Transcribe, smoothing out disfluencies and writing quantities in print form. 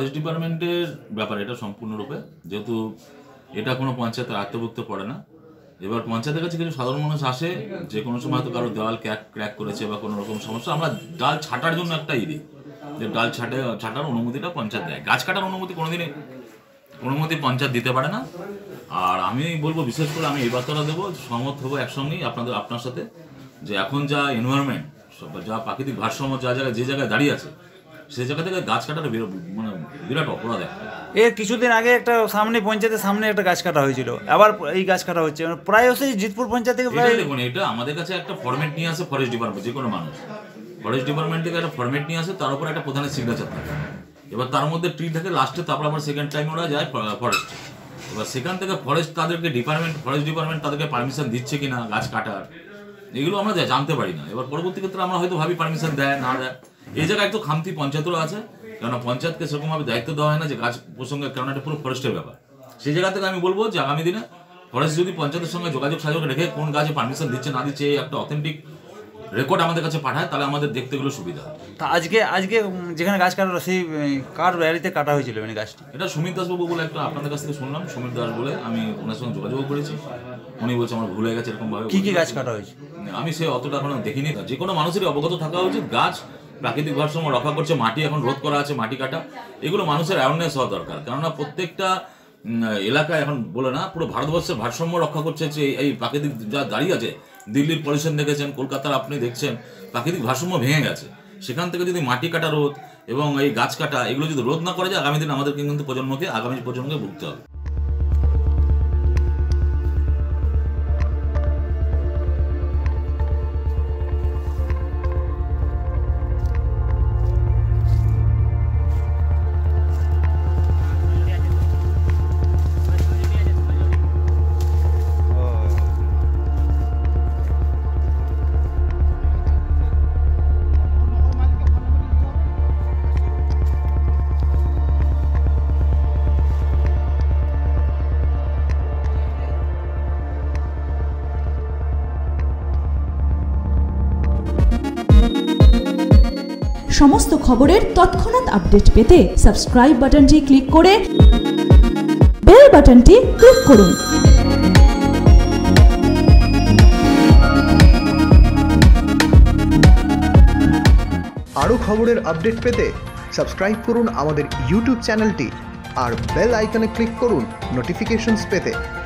Forest ডিপার্টমেন্টের ব্যাপার এটা সম্পূর্ণরূপে, যেহেতু এটা কোনো পঞ্চায়েতের আত্মভুক্ত পড়ে না। এবার পঞ্চায়েতের কাছে কিছু সাধারণ মানুষ আসে, যে কোনো সময় হয়তো কারো দেওয়াল ক্র্যাক করেছে বা কোনো রকম সমস্যা, আমরা ডাল ছাটার জন্য একটা দিই, যে ডাল ছাটার অনুমতিটা পঞ্চায়েত দেয়। গাছ কাটার অনুমতি পঞ্চায়েত দিতে পারে না। আর আমি বলবো, বিশেষ করে আমি এই বার্তাটা দেবো, সহমত হবো একসঙ্গেই আপনার সাথে, যে এখন যা এনভায়রনমেন্ট, যা প্রাকৃতিক ভারসাম্য যে জায়গায় দাঁড়িয়ে আছে, সেই জায়গা থেকে গাছ কাটার মানে বিরাট অপরাধ। এর কিছুদিন আগে একটা সামনে পঞ্চায়েতের সামনে একটা গাছ কাটা হয়েছিল, আবার এই গাছ কাটা হচ্ছে প্রায়শই জিতপুর পঞ্চায়েত থেকে। দেখুন, এটা আমাদের কাছে একটা ফরম্যাট নিয়ে আসে ফরেস্ট ডিপার্টমেন্ট, যে কোনো মানুষ ফরেস্ট ডিপার্টমেন্ট থেকে একটা ফরম্যাট নিয়ে আসে, তার উপর একটা প্রধানের সিগনেচার থাকে। এবার তার মধ্যে ট্রি থাকে লাস্টে, তারপর আবার সেকেন্ড টাইম ওরা যায় ফরেস্টে। এবার সেখান থেকে ফরেস্ট ডিপার্টমেন্ট তাদেরকে পারমিশন দিচ্ছে কিনা গাছ কাটার, এগুলো আমরা জানতে পারি না। এবার পরবর্তী ক্ষেত্রে আমরা হয়তো ভাবি পারমিশন দেয় না দেয়। এই জায়গায় একটু খামতি পঞ্চায়েতেরও আছে, কেননা পঞ্চায়েতকে সেরকমভাবে দায়িত্ব দেওয়া হয় না যে গাছ প্রসঙ্গে, কেননা এটা পুরো ফরেস্টের ব্যাপার। সেই জায়গা থেকে আমি বলবো যে আগামী দিনে ফরেস্ট যদি পঞ্চায়েতের সঙ্গে যোগাযোগ রেখে কোন গাছে পারমিশন দিচ্ছে না দিচ্ছে একটা অথেন্টিক রেকর্ড আমাদের কাছে পাঠায়, তাহলে আমাদের দেখতে গেলে সুবিধা হয়। তা আজকে যেখানে গাছ কাটা, সেই কার র্যালিতে কাটা হয়েছিল মানে গাছটি? এটা সুমিত দাসবাবু বলে একটা আপনাদের কাছ থেকে শুনলাম, সুমিত দাস বলে, আমি ওনার সঙ্গে যোগাযোগ করেছি। উনি বলছে আমার ভুলে গেছে এরকম ভাবে। কি গাছ কাটা হয়েছে আমি সে অতটা এখনো দেখিনি। যে কোনো মানুষেরই অবগত থাকা উচিত, গাছ প্রাকৃতিক ভারসাম্য রক্ষা করছে, মাটি এখন রোধ করা আছে, মাটি কাটা, এগুলো মানুষের অ্যাওয়ারনেস হওয়া দরকার। কেননা প্রত্যেকটা এলাকায় এখন বলে না, পুরো ভারতবর্ষের ভারসাম্য রক্ষা করছে যে এই প্রাকৃতিক যা দাঁড়িয়ে আছে। দিল্লির পলিউশন দেখেছেন, কলকাতার আপনি দেখছেন, প্রাকৃতিক ভারসাম্য ভেঙে গেছে। সেখান থেকে যদি মাটি কাটা রোধ এবং এই গাছ কাটা এগুলো যদি রোধ না করা যায়, আগামী দিন আমাদেরকে কিন্তু আগামী প্রজন্মকে ভুগতে হবে। সমস্ত খবরের তৎক্ষণাৎ আপডেট পেতে সাবস্ক্রাইব বাটনটি ক্লিক করে বেল বাটনটি ক্লিক করুন। আরও খবরের আপডেট পেতে সাবস্ক্রাইব করুন আমাদের ইউটিউব চ্যানেলটি আর বেল আইকনে ক্লিক করুন নোটিফিকেশনস পেতে।